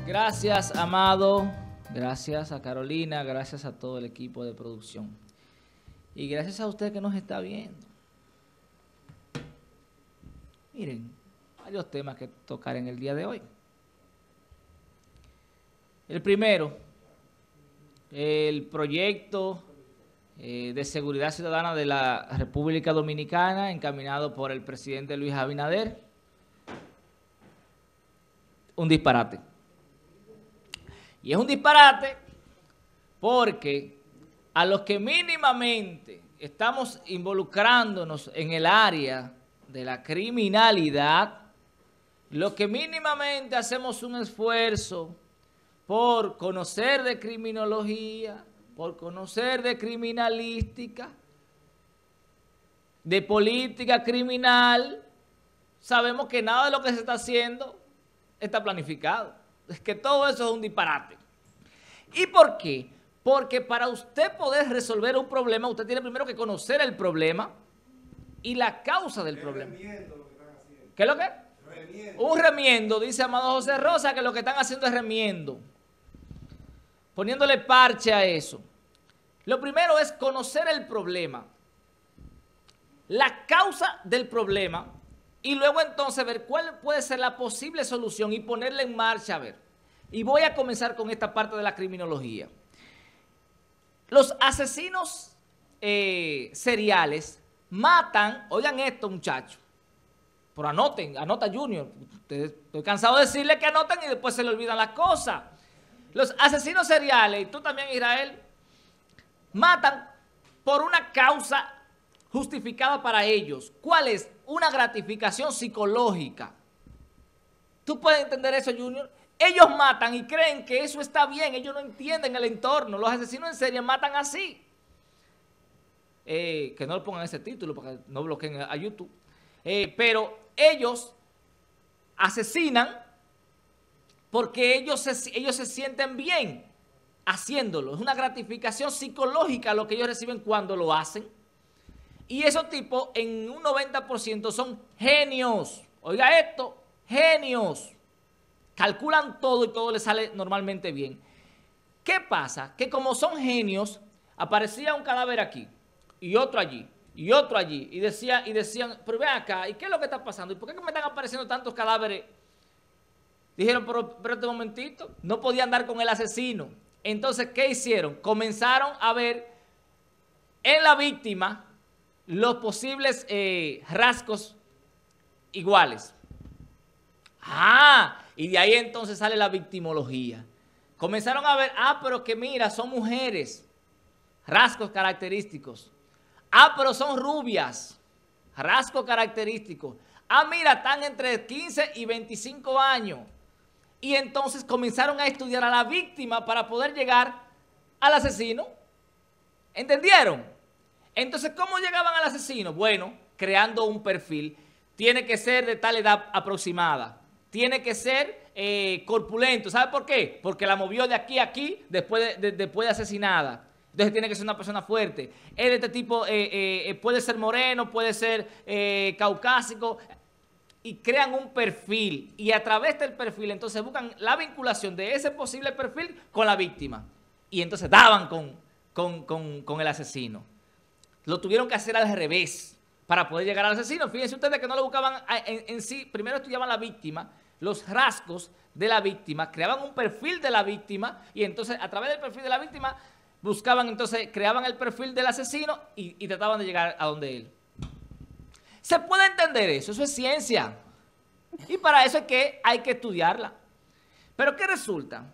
Gracias, Amado. Gracias a Carolina. Gracias a todo el equipo de producción. Y gracias a usted que nos está viendo. Miren, varios temas que tocar en el día de hoy. El primero, el proyecto de seguridad ciudadana de la República Dominicana, encaminado por el presidente Luis Abinader. Un disparate. Y es un disparate porque a los que mínimamente estamos involucrándonos en el área de la criminalidad, los que mínimamente hacemos un esfuerzo por conocer de criminología, por conocer de criminalística, de política criminal, sabemos que nada de lo que se está haciendo está planificado. Es que todo eso es un disparate. ¿Y por qué? Porque para usted poder resolver un problema, usted tiene primero que conocer el problema y la causa del problema. ¿Qué es lo que? Remiendo. Un remiendo, dice Amado José Rosa, que lo que están haciendo es remiendo. Poniéndole parche a eso. Lo primero es conocer el problema, la causa del problema, y luego entonces ver cuál puede ser la posible solución y ponerla en marcha a ver. Y voy a comenzar con esta parte de la criminología. Los asesinos seriales matan, oigan esto muchachos, pero anoten, anota Junior, estoy cansado de decirle que anoten y después se le olvidan las cosas. Los asesinos seriales, y tú también Israel, matan por una causa justificada para ellos. ¿Cuál es? Una gratificación psicológica. ¿Tú puedes entender eso, Junior? Ellos matan y creen que eso está bien. Ellos no entienden el entorno. Los asesinos en serie matan así. Que no le pongan ese título para que no bloqueen a YouTube. Pero ellos asesinan porque ellos se sienten bien haciéndolo. Es una gratificación psicológica lo que ellos reciben cuando lo hacen. Y esos tipos en un 90% son genios. Oiga esto, genios. Calculan todo y todo les sale normalmente bien. ¿Qué pasa? Que como son genios, aparecía un cadáver aquí y otro allí y otro allí. Y decían, pero ven acá, ¿y qué es lo que está pasando? ¿Y por qué me están apareciendo tantos cadáveres? Dijeron, pero este momentito, no podían dar con el asesino. Entonces, ¿qué hicieron? Comenzaron a ver en la víctima los posibles rasgos iguales. Y de ahí entonces sale la victimología. Comenzaron a ver, pero que mira, son mujeres, rasgos característicos. Pero son rubias, rasgos característicos. Mira, están entre 15 y 25 años. Y entonces comenzaron a estudiar a la víctima para poder llegar al asesino. ¿Entendieron? Entonces, ¿cómo llegaban al asesino? Bueno, creando un perfil. Tiene que ser de tal edad aproximada. Tiene que ser corpulento. ¿Sabe por qué? Porque la movió de aquí a aquí después de asesinada. Entonces tiene que ser una persona fuerte. Es de este tipo, puede ser moreno, puede ser caucásico. Y crean un perfil. Y a través del perfil, entonces buscan la vinculación de ese posible perfil con la víctima. Y entonces daban con el asesino. Lo tuvieron que hacer al revés para poder llegar al asesino. Fíjense ustedes que no lo buscaban en sí. Primero estudiaban la víctima, los rasgos de la víctima, creaban un perfil de la víctima y entonces a través del perfil de la víctima buscaban entonces, creaban el perfil del asesino y trataban de llegar a donde él. ¿Se puede entender eso? Eso es ciencia. Y para eso hay que estudiarla. Pero ¿qué resulta?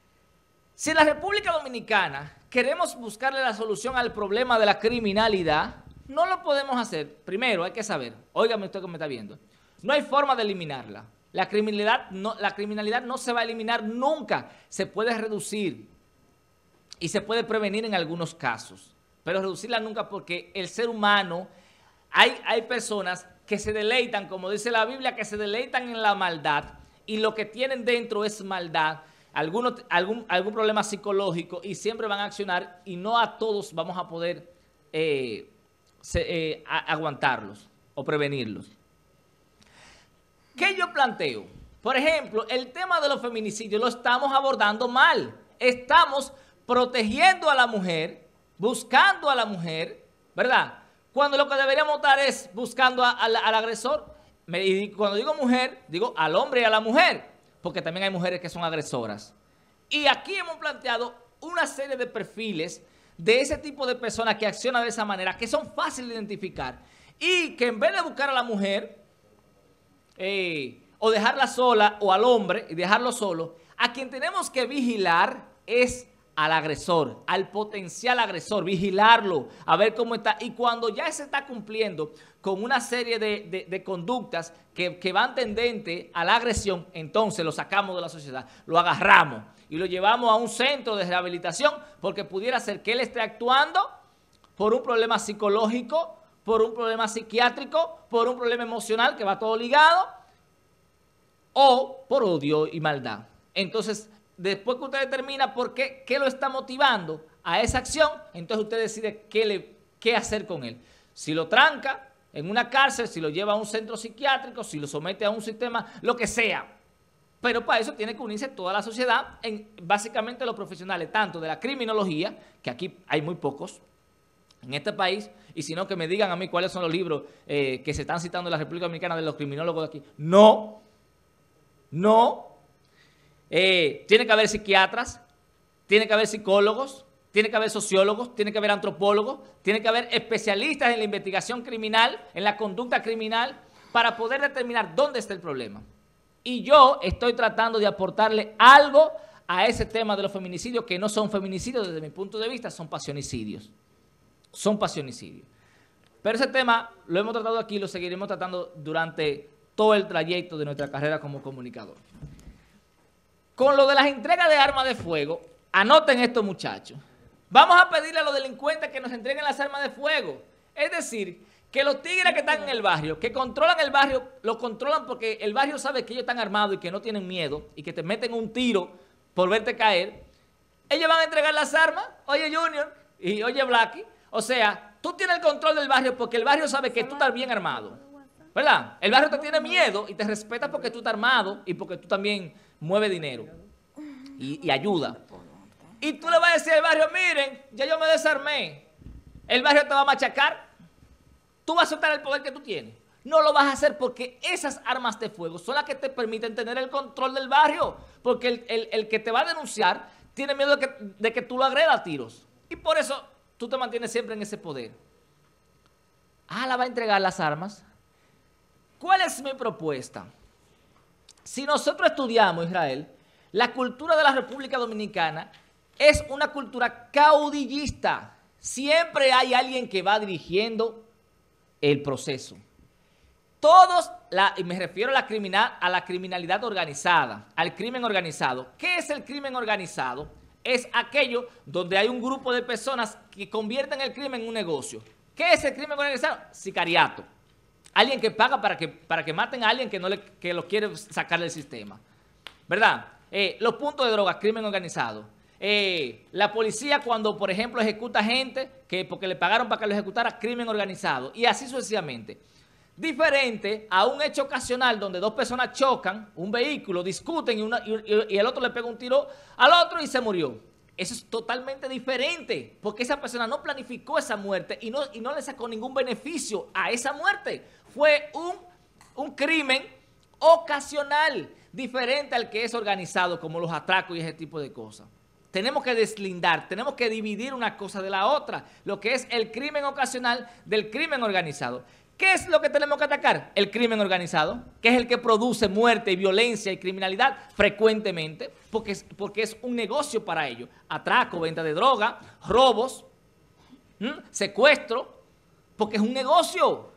Si en la República Dominicana queremos buscarle la solución al problema de la criminalidad, no lo podemos hacer. Primero hay que saber, óigame usted que me está viendo, no hay forma de eliminarla. La criminalidad no se va a eliminar nunca. Se puede reducir y se puede prevenir en algunos casos, pero reducirla nunca porque el ser humano, hay personas que se deleitan, como dice la Biblia, que se deleitan en la maldad y lo que tienen dentro es maldad. Algún problema psicológico y siempre van a accionar y no a todos vamos a poder aguantarlos o prevenirlos. ¿Qué yo planteo? Por ejemplo, el tema de los feminicidios lo estamos abordando mal. Estamos protegiendo a la mujer, buscando a la mujer, ¿verdad? Cuando lo que deberíamos estar es buscando al agresor. Y cuando digo mujer, digo al hombre y a la mujer, porque también hay mujeres que son agresoras. Y aquí hemos planteado una serie de perfiles de ese tipo de personas que accionan de esa manera, que son fáciles de identificar, y que en vez de buscar a la mujer, o dejarla sola, o al hombre y dejarlo solo, a quien tenemos que vigilar es al agresor, al potencial agresor, vigilarlo, a ver cómo está. Y cuando ya se está cumpliendo con una serie de conductas que van tendentes a la agresión, entonces lo sacamos de la sociedad, lo agarramos y lo llevamos a un centro de rehabilitación, porque pudiera ser que él esté actuando por un problema psicológico, por un problema psiquiátrico, por un problema emocional que va todo ligado, o por odio y maldad. Entonces, después que usted determina por qué lo está motivando a esa acción, entonces usted decide qué hacer con él. Si lo tranca en una cárcel, si lo lleva a un centro psiquiátrico, si lo somete a un sistema, lo que sea. Pero para eso tiene que unirse toda la sociedad, básicamente los profesionales, tanto de la criminología, que aquí hay muy pocos en este país, y si no, que me digan a mí cuáles son los libros que se están citando en la República Dominicana de los criminólogos de aquí. No. Tiene que haber psiquiatras, tiene que haber psicólogos, tiene que haber sociólogos, tiene que haber antropólogos, tiene que haber especialistas en la investigación criminal, en la conducta criminal, para poder determinar dónde está el problema. Y yo estoy tratando de aportarle algo a ese tema de los feminicidios, que no son feminicidios desde mi punto de vista, son pasionicidios. Son pasionicidios. Pero ese tema lo hemos tratado aquí y lo seguiremos tratando durante todo el trayecto de nuestra carrera como comunicador. Con lo de las entregas de armas de fuego, anoten esto, muchachos. Vamos a pedirle a los delincuentes que nos entreguen las armas de fuego. Es decir, que los tigres que están en el barrio, que controlan el barrio, lo controlan porque el barrio sabe que ellos están armados y que no tienen miedo y que te meten un tiro por verte caer. Ellos van a entregar las armas. Oye, Junior, y oye, Blacky. O sea, tú tienes el control del barrio porque el barrio sabe que tú estás bien armado, ¿verdad? El barrio te tiene miedo y te respeta porque tú estás armado y porque tú también mueves dinero y ayuda. Y tú le vas a decir al barrio, miren, ya yo me desarmé. El barrio te va a machacar. Tú vas a soltar el poder que tú tienes. No lo vas a hacer porque esas armas de fuego son las que te permiten tener el control del barrio. Porque el que te va a denunciar tiene miedo de que tú lo agredas a tiros. Y por eso tú te mantienes siempre en ese poder. La va a entregar las armas. ¿Cuál es mi propuesta? Si nosotros estudiamos, Israel, la cultura de la República Dominicana es una cultura caudillista. Siempre hay alguien que va dirigiendo el proceso. Todos, y me refiero a la criminalidad organizada, al crimen organizado. ¿Qué es el crimen organizado? Es aquello donde hay un grupo de personas que convierten el crimen en un negocio. ¿Qué es el crimen organizado? Sicariato. Alguien que paga para que maten a alguien que lo quiere sacar del sistema. ¿Verdad? Los puntos de droga, crimen organizado. La policía cuando, por ejemplo, ejecuta gente porque le pagaron para que lo ejecutara, crimen organizado. Y así sucesivamente. Diferente a un hecho ocasional donde dos personas chocan un vehículo, discuten y el otro le pega un tiro al otro y se murió. Eso es totalmente diferente, porque esa persona no planificó esa muerte y no le sacó ningún beneficio a esa muerte. Fue un crimen ocasional, diferente al que es organizado, como los atracos y ese tipo de cosas. Tenemos que deslindar, tenemos que dividir una cosa de la otra, lo que es el crimen ocasional del crimen organizado. ¿Qué es lo que tenemos que atacar? El crimen organizado, que es el que produce muerte y violencia y criminalidad frecuentemente, porque es un negocio para ellos. Atraco, venta de droga, robos, secuestro, porque es un negocio.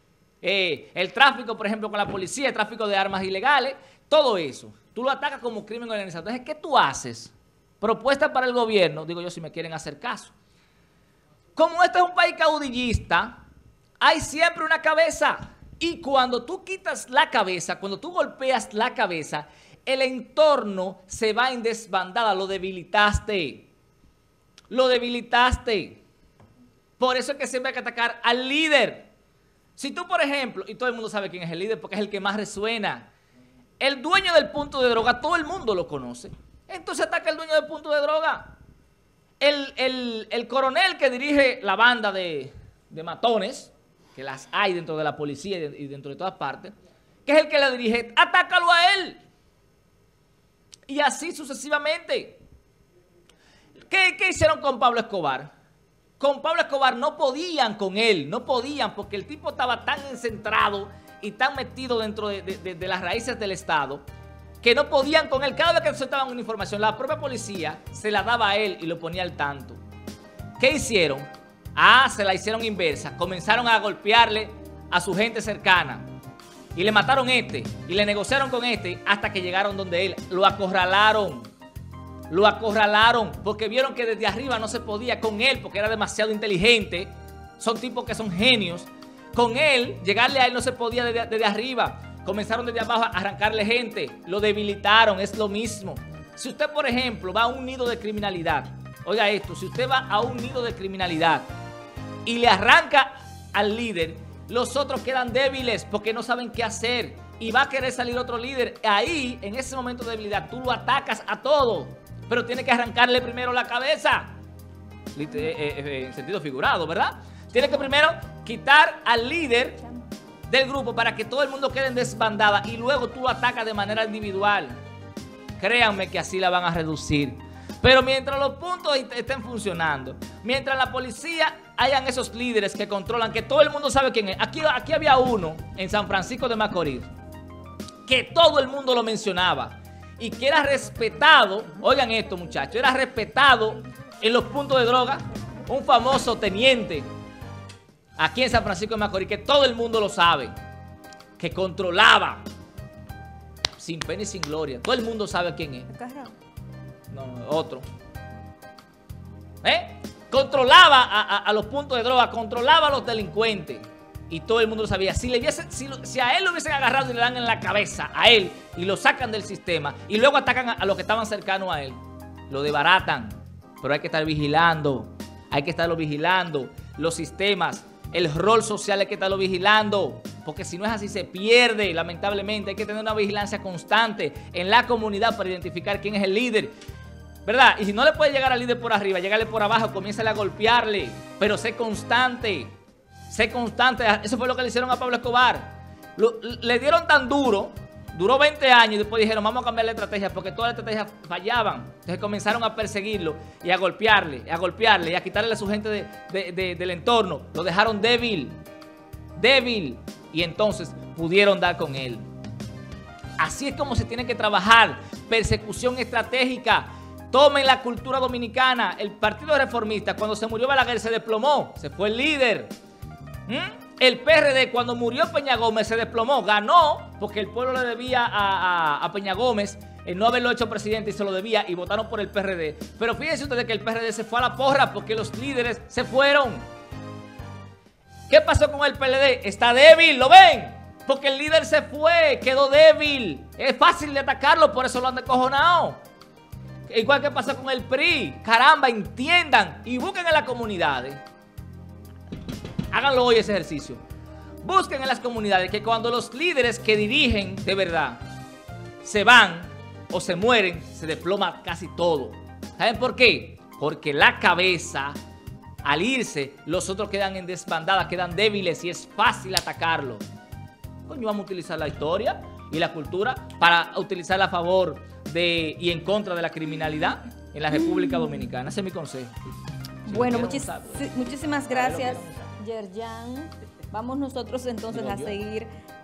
El tráfico, por ejemplo, con la policía, el tráfico de armas ilegales, todo eso. Tú lo atacas como crimen organizado. Entonces, ¿qué tú haces? Propuesta para el gobierno, digo yo si me quieren hacer caso. Como este es un país caudillista, hay siempre una cabeza. Y cuando tú quitas la cabeza, cuando tú golpeas la cabeza, el entorno se va en desbandada. Lo debilitaste. Lo debilitaste. Por eso es que siempre hay que atacar al líder. Si tú, por ejemplo, y todo el mundo sabe quién es el líder porque es el que más resuena. El dueño del punto de droga, todo el mundo lo conoce. Entonces ataca al dueño del punto de droga. El coronel que dirige la banda de matones, que las hay dentro de la policía y dentro de todas partes, que es el que la dirige, atácalo a él. Y así sucesivamente. ¿Qué hicieron con Pablo Escobar? Con Pablo Escobar no podían con él, no podían, porque el tipo estaba tan encentrado y tan metido dentro de las raíces del Estado, que no podían con él. Cada vez que soltaban una información, la propia policía se la daba a él y lo ponía al tanto. ¿Qué hicieron? Se la hicieron inversa. Comenzaron a golpearle a su gente cercana. Y le mataron y le negociaron con hasta que llegaron donde él. Lo acorralaron. Lo acorralaron porque vieron que desde arriba no se podía con él porque era demasiado inteligente. Son tipos que son genios. Con él, llegarle a él no se podía desde arriba. Comenzaron desde abajo a arrancarle gente. Lo debilitaron, es lo mismo. Si usted, por ejemplo, va a un nido de criminalidad, oiga esto, si usted va a un nido de criminalidad y le arranca al líder, los otros quedan débiles porque no saben qué hacer y va a querer salir otro líder. Ahí, en ese momento de debilidad, tú lo atacas a todo, pero tienes que arrancarle primero la cabeza. En sentido figurado, ¿verdad? Tienes que primero quitar al líder del grupo para que todo el mundo quede en desbandada y luego tú lo atacas de manera individual. Créanme que así la van a reducir. Pero mientras los puntos estén funcionando, mientras la policía hayan esos líderes que controlan, que todo el mundo sabe quién es. Aquí había uno en San Francisco de Macorís que todo el mundo lo mencionaba y que era respetado. Oigan esto, muchachos, era respetado en los puntos de droga. Un famoso teniente aquí en San Francisco de Macorís, que todo el mundo lo sabe, que controlaba sin pena y sin gloria. Todo el mundo sabe quién es. No, otro. Controlaba a los puntos de droga, controlaba a los delincuentes. Y todo el mundo lo sabía. Si a él lo hubiesen agarrado y le dan en la cabeza a él y lo sacan del sistema y luego atacan a los que estaban cercanos a él, lo desbaratan. Pero hay que estar vigilando. Hay que estarlo vigilando. Los sistemas, el rol social hay que estarlo vigilando. Porque si no es así se pierde, lamentablemente. Hay que tener una vigilancia constante en la comunidad para identificar quién es el líder, ¿verdad? Y si no le puede llegar al líder por arriba, llegarle por abajo, comiénzale a golpearle. Pero sé constante. Sé constante. Eso fue lo que le hicieron a Pablo Escobar. Le dieron tan duro, duró 20 años y después dijeron, vamos a cambiar la estrategia porque todas las estrategias fallaban. Entonces comenzaron a perseguirlo y a golpearle y a quitarle a su gente del entorno. Lo dejaron débil. Y entonces pudieron dar con él. Así es como se tiene que trabajar. Persecución estratégica. Tomen la cultura dominicana. El Partido Reformista, cuando se murió Balaguer, se desplomó. Se fue el líder. El PRD, cuando murió Peña Gómez, se desplomó. Ganó porque el pueblo le debía a Peña Gómez el no haberlo hecho presidente y se lo debía y votaron por el PRD. Pero fíjense ustedes que el PRD se fue a la porra porque los líderes se fueron. ¿Qué pasó con el PLD? Está débil, ¿lo ven? Porque el líder se fue, quedó débil. Es fácil de atacarlo, por eso lo han descojonado. Igual que pasa con el PRI. Caramba, entiendan y busquen en las comunidades. Háganlo hoy ese ejercicio. Busquen en las comunidades que cuando los líderes que dirigen de verdad se van o se mueren, se desploma casi todo. ¿Saben por qué? Porque la cabeza, al irse, los otros quedan en desbandada, quedan débiles y es fácil atacarlo. Coño, vamos a utilizar la historia y la cultura para utilizarla a favor y en contra de la criminalidad en la República Dominicana. Ese es mi consejo. Bueno, muchísimas gracias, Yerjan. Vamos nosotros entonces a seguir